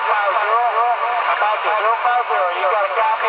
You got a copy?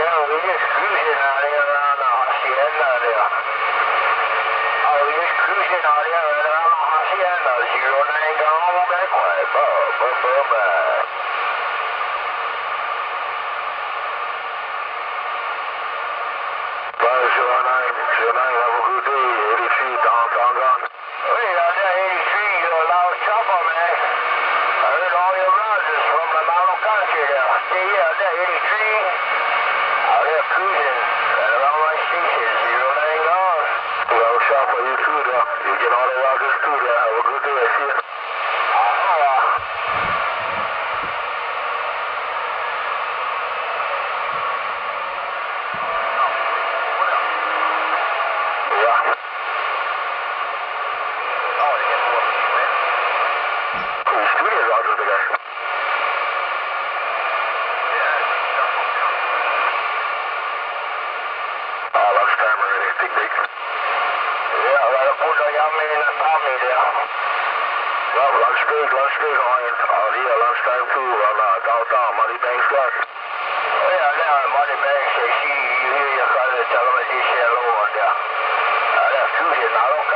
Yeah, we just cruising out here around the hacienda there. Oh, we just cruising out here around the hacienda. 09 gone back way. Bye. Bye, 09, have a good day. 83 downtown gone. Hey, out there 83, you're a loud chopper, man. I heard all your risers from the mountain country there. Stay here out there 83. Out there cruising right around my station, 09 gone. Well, chopper, you too there. You get all the risers too there. Have a good day. See ya. Lunchtime too on downtown Money Bank Square. Oh yeah, there Money Bank say, see, you hear your cousin tell him that they say hello on there. That's Tuesday, now don't